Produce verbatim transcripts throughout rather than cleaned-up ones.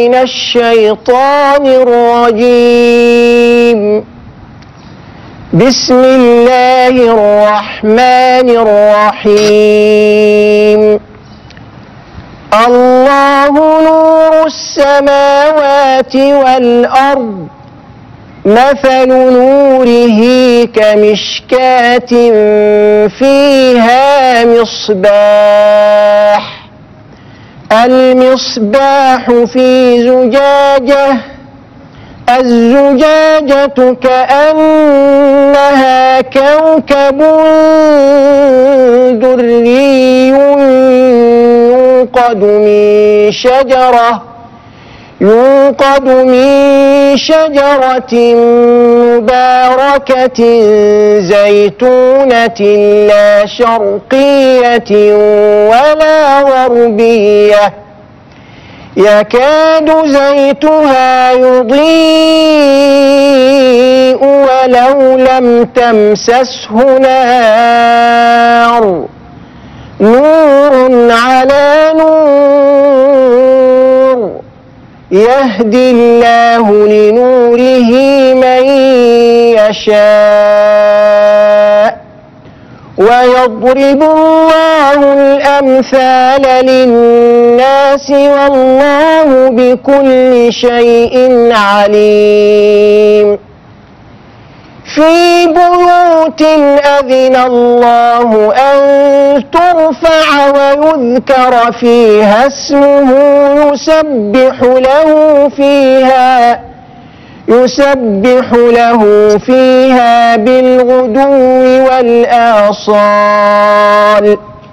من الشيطان الرجيم. بسم الله الرحمن الرحيم. الله نور السماوات والأرض، مثل نوره كمشكاة فيها مصباح، المصباح في زجاجة، الزجاجة كأنها كوكب دري يوقد من شجرة يوقد من شجرة مباركة زيتونة لا شرقية ولا غربية، يكاد زيتها يضيء ولو لم تمسسه نار، نور على نور، يهدي الله لنوره من يشاء، ويضرب الله الأمثال للناس والله بكل شيء عليم. في بيوت أذن الله أن ترفع ويذكر فيها اسمه يسبح له فيها يسبح له فيها بالغدو والآصال،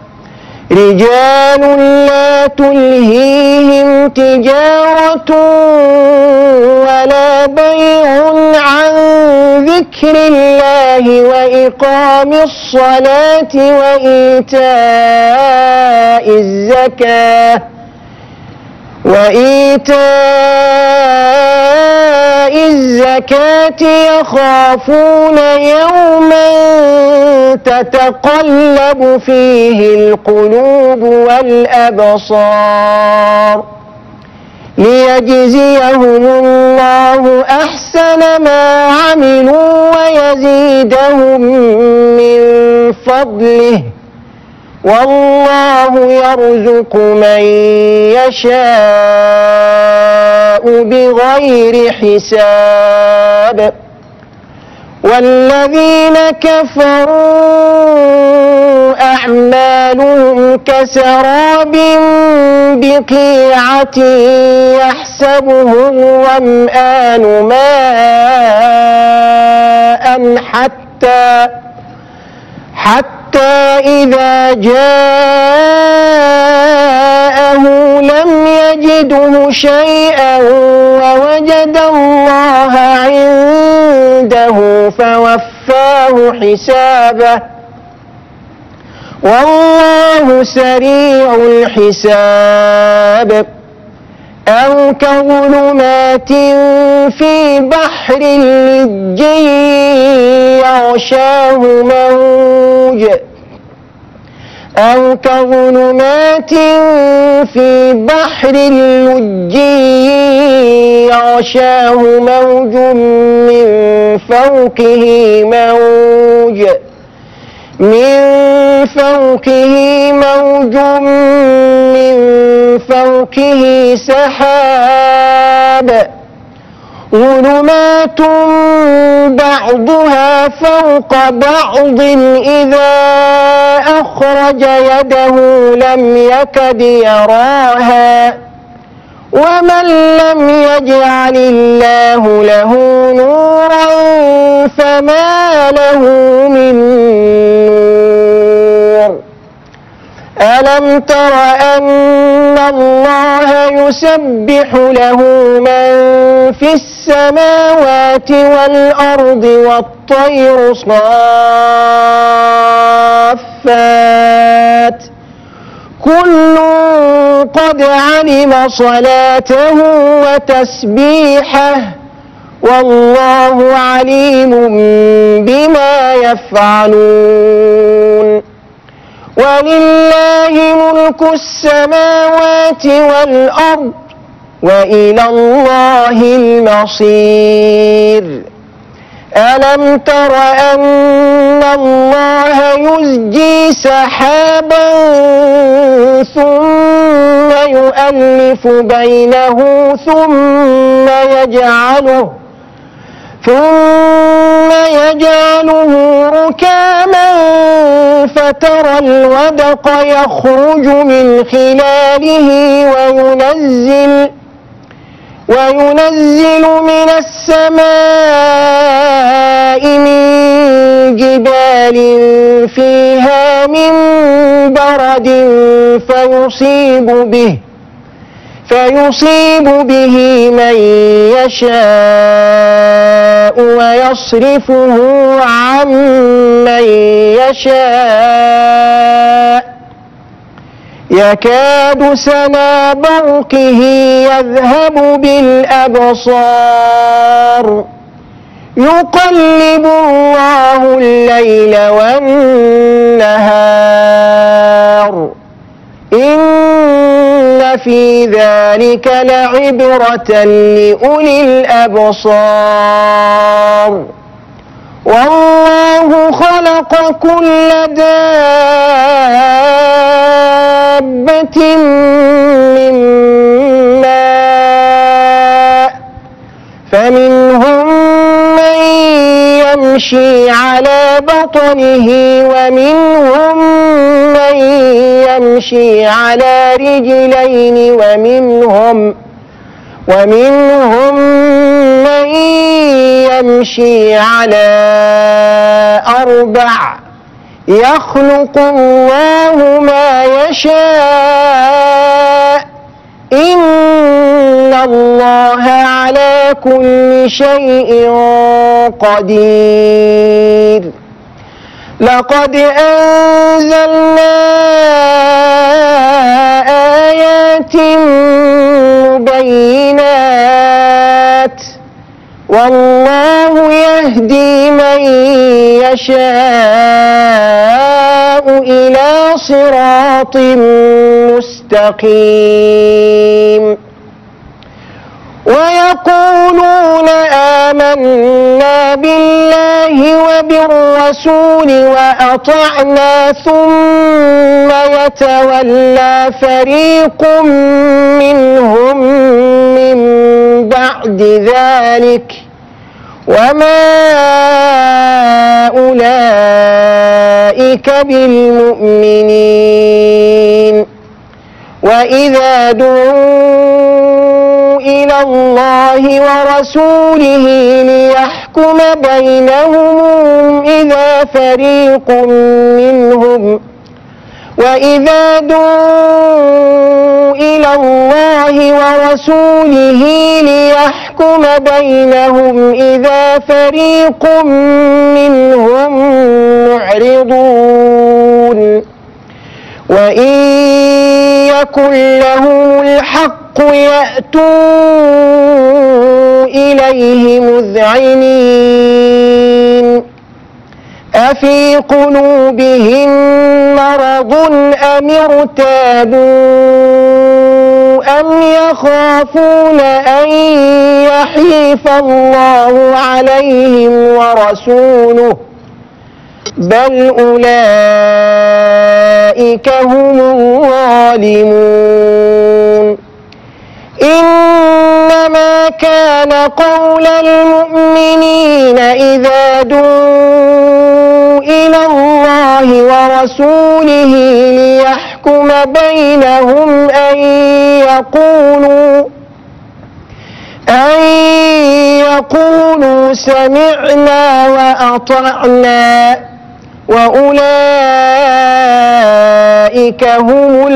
رجال لا تلهيهم تجارة ولا بيع عن ذكر الله وإقام الصلاة وإيتاء الزكاة وإيتاء الزكاة يخافون يوما تتقلب فيه القلوب والأبصار، ليجزيهم الله أحسن ما عملوا ويزيدهم من فضله، والله يرزق من يشاء بغير حساب. والذين كفروا أعمالهم كسراب بقيعة يحسبه الظمآن ماء حتى حتى إذا جاءه لم يجده شيئا ووجد الله عنده فوفاه حسابه، والله سريع الحساب. أو كظلمات في بحر لجي يغشاه موج أو كظلمات في بحر لجي يغشاه موج من فوقه موج من فوقه موج من فوقه سحاب، ظلمات بعضها فوق بعض إذا أخرج يده لم يكد يراها، ومن لم يجعل الله له نورا فما له من نور. ألم تر أن الله يسبح له من في السماوات والأرض والطير صافات، كل قد علم صلاته وتسبيحه والله عليم بما يفعلون. ولله ملك السماوات والأرض وإلى الله المصير. ألم تر أن الله يزجي سحابا ثم يؤلف بينه ثم يجعله ثم يجعله ركاما فترى الودق يخرج من خلاله وينزل وينزل من السماء من جبال فيها من برد فيصيب به فيصيب به من يشاء ويصرفه عن من يشاء يكاد سنا برقه يذهب بالأبصار يقلب الله الليل والنهار إن في ذلك لعبرة لأولي الأبصار. والله خلق كل دابة من ماء فمنهم من يمشي على بطنه ومنهم من يمشي على رجلين ومنهم ومنهم من يمشي على أربع يخلق الله ما يشاء إن الله على كل شيء قدير. لقد أنزلنا آيات مبينات والله يهدي من يشاء إلى صراط مستقيم. ويقولون آمنا بالله وبالرسول وأطعنا ثم يتولى فريق منهم من بعد ذلك وما أولئك بالمؤمنين. وإذا دعوا إلى الله ورسوله ليحكم بينهم إذا فريق منهم وإذا دعوا إلى الله ورسوله ليحكم بينهم إذا فريق منهم معرضون. وإن يكن لهم الحق يأتوا إليه مذعنين. أفي قلوبهم مرض أم ارتابوا أم يخافون أن يحيف الله عليهم ورسوله بل أولئك هم الظالمون. إنما كان قول المؤمنين إذا دعوا إلى الله ورسوله ليحكم بينهم أن يقولوا أن يقولوا سمعنا وأطعنا وأولئك هم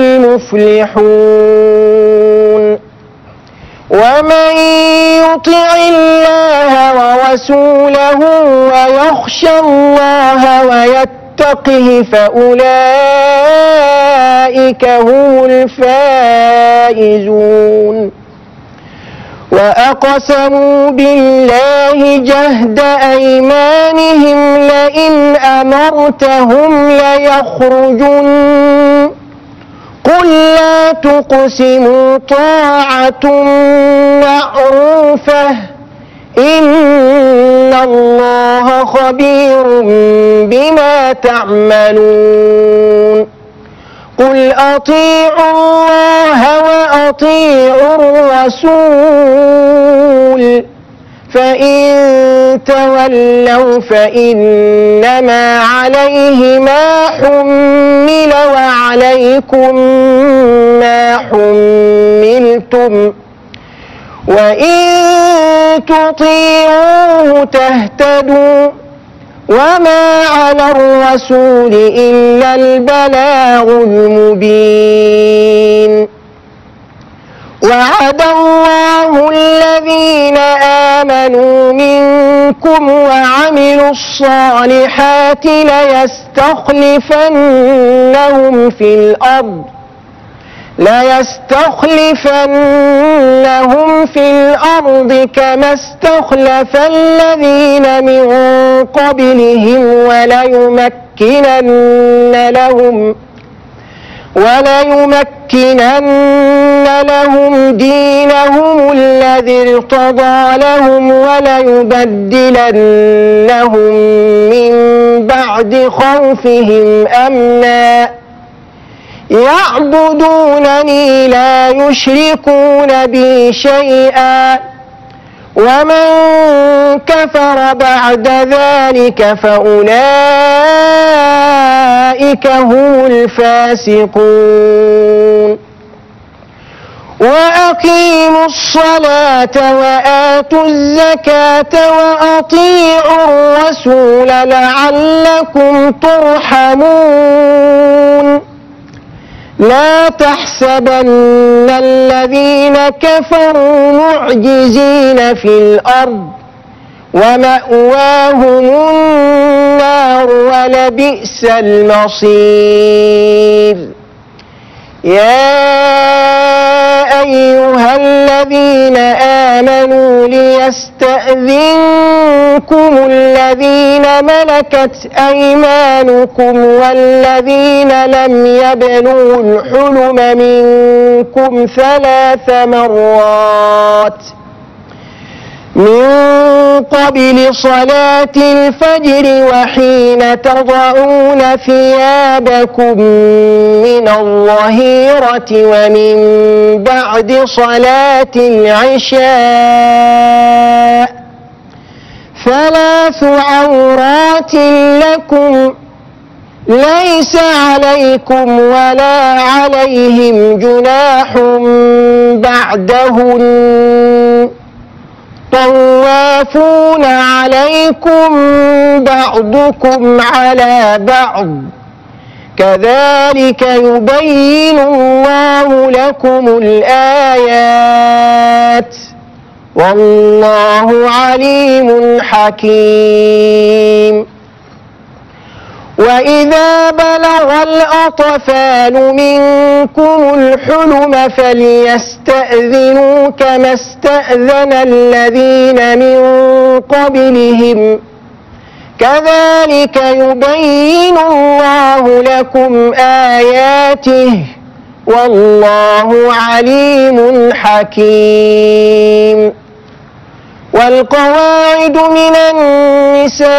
المفلحون. ومن يطع الله ورسوله ويخشى الله ويتقه فأولئك هم الفائزون. وأقسموا بالله جهد أيمانهم لئن أمرتهم ليخرجن قل لا تقسموا طاعة معروفة إن الله خبير بما تعملون قل أطيعوا الله وأطيعوا الرسول فإن تولوا فإنما عليه ما حمل وعليكم ما حملتم وإن تطيعوه تهتدوا وما على الرسول إلا البلاغ المبين وعد الله الذين آمنوا منكم وعملوا الصالحات ليستخلفنهم في الأرض ليستخلفنهم في الأرض كما استخلف الذين من قبلهم وليمكنن لهم وليمكنن لهم دينهم الذي ارتضى لهم وليبدلنهم من بعد خوفهم أمنا يعبدونني لا يشركون بي شيئا ومن كفر بعد ذلك فأولئك هم الفاسقون وأقيموا الصلاة وآتوا الزكاة وأطيعوا الرسول لعلكم ترحمون لا تحسبن الذين كفروا معجزين في الأرض ومأواهم النار ولبئس المصير يا أيها الذين آمنوا ليستأذنكم الذين ملكت أيمانكم والذين لم يبلغوا الحلم منكم ثلاث مرات من قبل صلاة الفجر وحين تضعون ثيابكم من الظهيرة ومن بعد صلاة العشاء ثلاث عورات لكم ليس عليكم ولا عليهم جناح بعدهن طوافون عليكم بعضكم على بعض كذلك يبين الله لكم الآيات والله عليم حكيم وإذا بلغ الأطفال منكم الحلم فليستأذنوا كما استأذن الذين من قبلهم كذلك يبين الله لكم آياته والله عليم حكيم والقواعد من النساء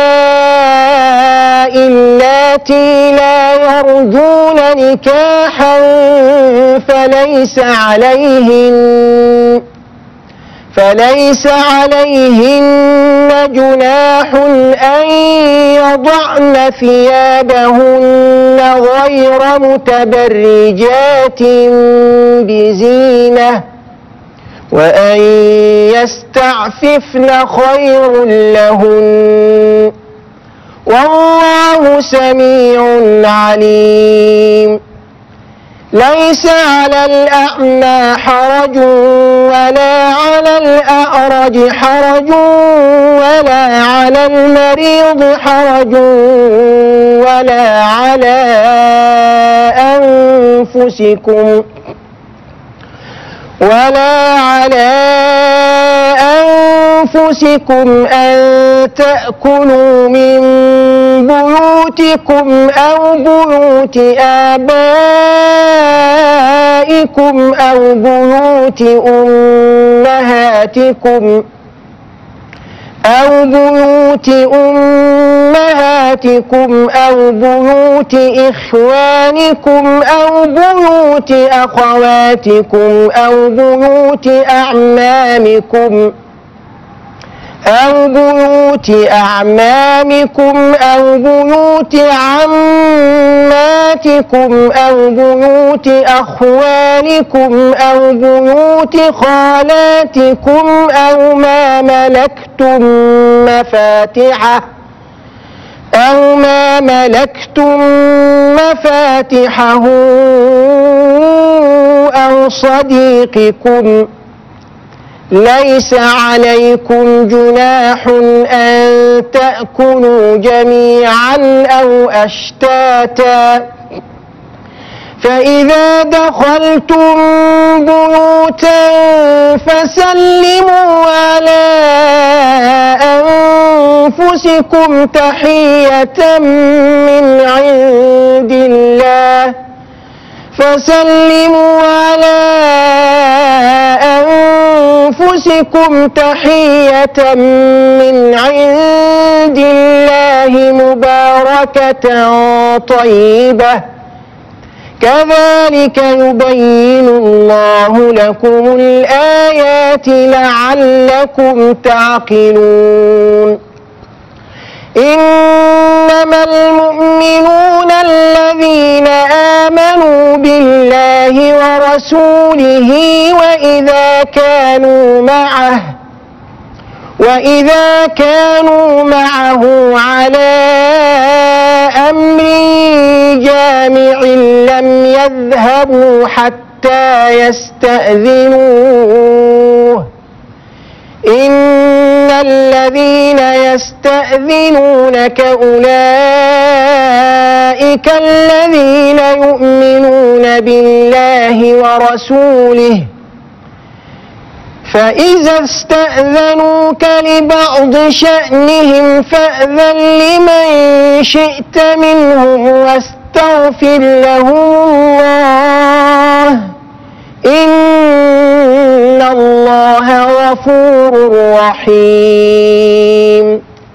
اللاتي لا يرجون نكاحا فليس عليهن فليس عليهن جناح أن يضعن ثيابهن غير متبرجات بزينة وأن يستعففن خير لهن والله سميع عليم ليس على الأعمى حرج ولا على الأعرج حرج ولا على المريض حرج ولا على أنفسكم ولا على أنفسكم أن تأكلوا من بيوتكم أو بيوت آبائكم أو بيوت أمهاتكم أو بيوت أمهاتكم أو بيوت إخوانكم أو بيوت أخواتكم أو بيوت أعمامكم أو بيوت أعمامكم أو بيوت عماتكم أو بيوت أخوالكم أو بيوت خالاتكم أو ما ملكتم مفاتحه أو ما ملكتم مفاتحه أو صديقكم. ليس عليكم جناح أن تأكلوا جميعا أو أشتاتا، فإذا دخلتم بيوتا فسلموا على أنفسكم تحية من عند الله فسلموا على أنفسكم تحية من عند الله مباركة طيبة كذلك يبين الله لكم الآيات لعلكم تعقلون. إنما المؤمنون الذين آمنوا بالله ورسوله وإذا كانوا معه وإذا كانوا معه على أمر جامع لم يذهبوا حتى يستأذنوه. إن الذين يستأذنونك أولئك الذين يؤمنون بالله ورسوله، فإذا استأذنوك لبعض شأنهم فأذن لمن شئت منهم واستغفر لهم الله، إن الله غفور رحيم.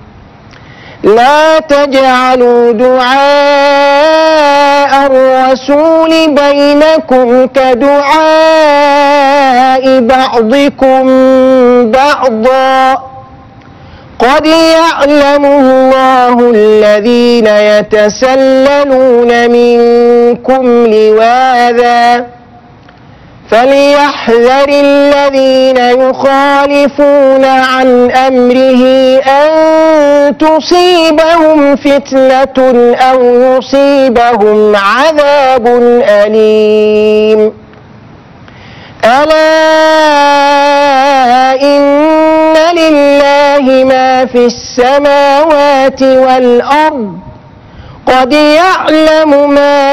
لا تجعلوا دعاء الرسول بينكم كدعاء بعضكم بعضا، قد يعلم الله الذين يتسللون منكم لواذا، فليحذر الذين يخالفون عن أمره أن تصيبهم فتنة أو يصيبهم عذاب أليم. ألا إن لله ما في السماوات والأرض، قد يعلم ما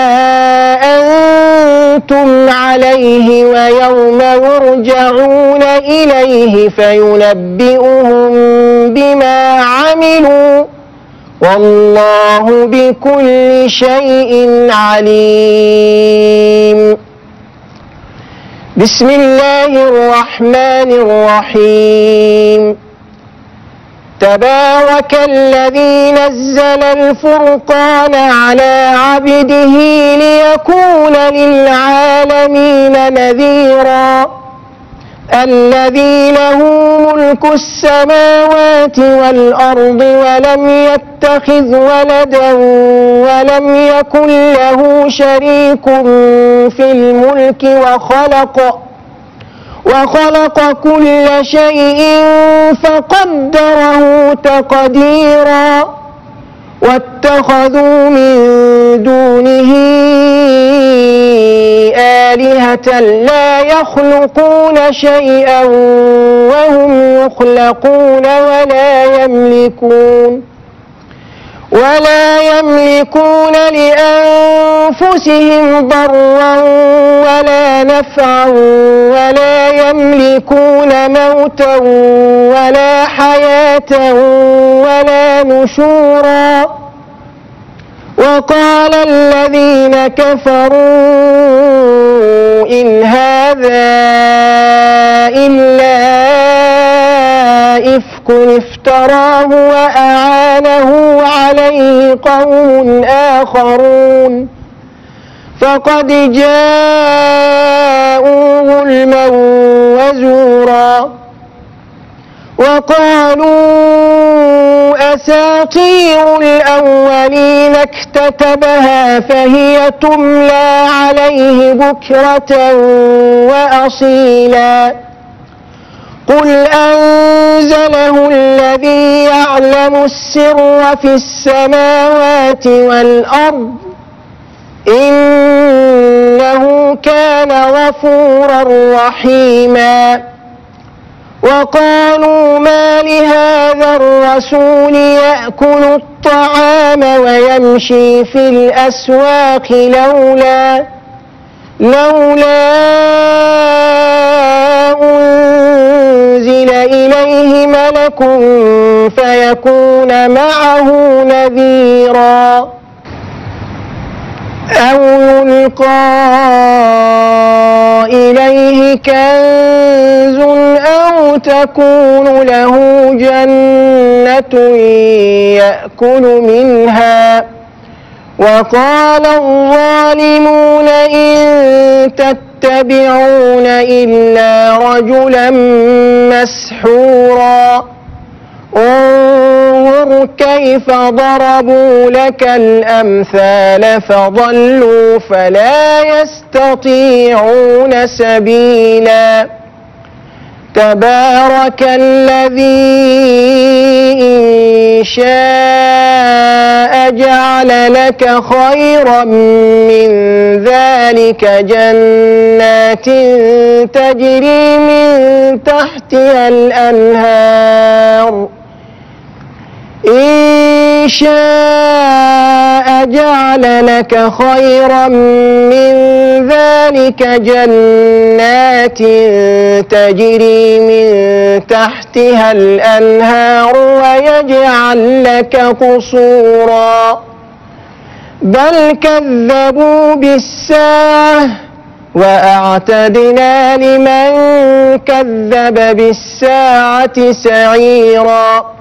أنتم عليه ويوم يرجعون إليه فينبئهم بما عملوا، والله بكل شيء عليم. بسم الله الرحمن الرحيم. تبارك الذي نزل الفرقان على عبده ليكون للعالمين نذيرا، الذي له ملك السماوات والأرض ولم يتخذ ولدا ولم يكن له شريك في الملك وخلق وخلق كل شيء فقدره تقديرا، واتخذوا من دونه آلهة لا يخلقون شيئا وهم يخلقون ولا يملكون ولا يملكون لأنفسهم ضرا ولا نفعا ولا يملكون موتا ولا حياة ولا نشورا. وقال الذين كفروا إن هذا إلا إفك افتراه وأعانه عليه قوم آخرون فقد جاءوا ظلما وزورا. وقالوا أساطير الأولين اكتتبها فهي تملى عليه بكرة وأصيلا. قل أنزله الذي يعلم السر في السماوات والأرض إنه كان غفورا رحيما. وقالوا ما لهذا الرسول يأكل الطعام ويمشي في الأسواق لولا لولا أنزل إليه ملك فيكون معه نذيرا أو يلقى إليه كنز أو تكون له جنة يأكل منها. وقال الظالمون إن تتبعون إلا رجلا مسحورا. انظر كيف ضربوا لك الأمثال فضلوا فلا يستطيعون سبيلا. تبارك الذي إن شاء جعل لك خيرا من ذلك جنات تجري من تحتها الأنهار إن شاء جعل لك خيرا من ذلك جنات تجري من تحتها الأنهار ويجعل لك قصورا. بل كذبوا بالساعة وأعتدنا لمن كذب بالساعة سعيرا.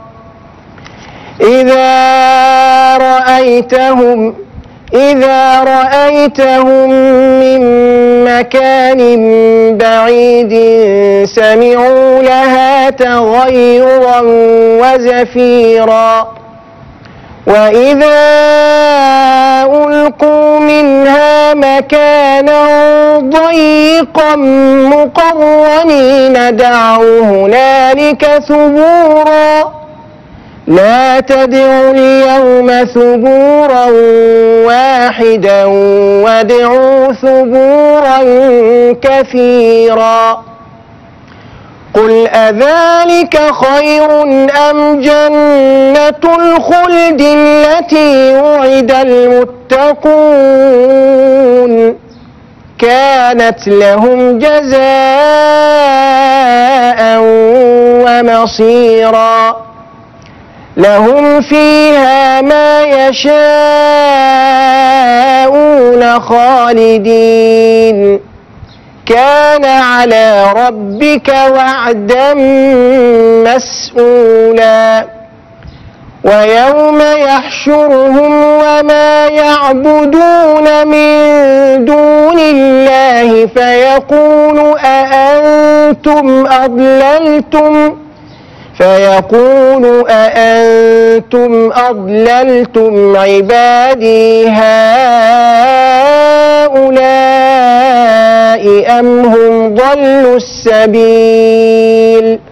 إذا رأيتهم إذا رأيتهم من مكان بعيد سمعوا لها تغيرا وزفيرا. وإذا ألقوا منها مكانا ضيقا مقرنين دعوا هنالك ثبورا. لا تدعوا اليوم ثبورا واحدا وادعوا ثبورا كثيرا. قل أذلك خير أم جنة الخلد التي وعد المتقون كانت لهم جزاء ومصيرا. لهم فيها ما يشاءون خالدين كان على ربك وعدا مسئولا. ويوم يحشرهم وما يعبدون من دون الله فيقول أأنتم أضللتم فيقول أأنتم أضللتم عبادي هؤلاء أم هم ضلوا السبيل.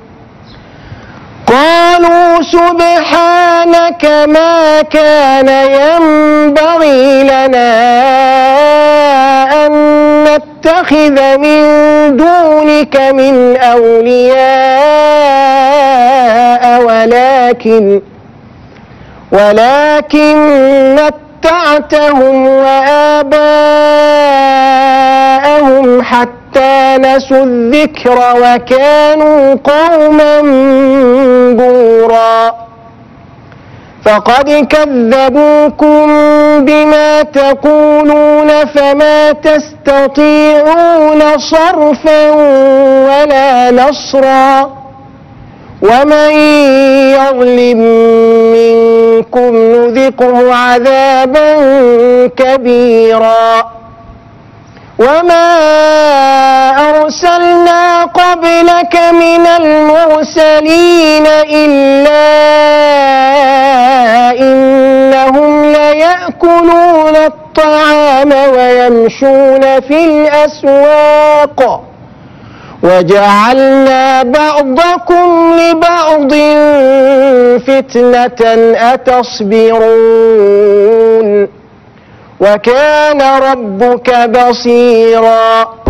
قالوا سبحانك ما كان ينبغي لنا أن نتخذ من دونك من أولياء ولكن ولكن متعتهم وآباءهم حتى نسوا الذكر وكانوا قوما بورا فقد كذبوكم بما تقولون فما تستطيعون صرفا ولا نصرا ومن يظلم منكم نذقه عذابا كبيرا وما أرسلنا قبلك من المرسلين إلا إنهم ليأكلون الطعام ويمشون في الأسواق وجعلنا بعضكم لبعض فتنة أتصبرون وكان ربك بصيرا